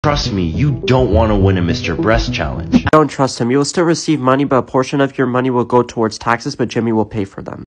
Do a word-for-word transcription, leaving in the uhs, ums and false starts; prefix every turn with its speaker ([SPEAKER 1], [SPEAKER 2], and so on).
[SPEAKER 1] Trust me, you don't want to win a Mister Breast challenge.
[SPEAKER 2] I don't trust him. You will still receive money, but a portion of your money will go towards taxes, but Jimmy will pay for them.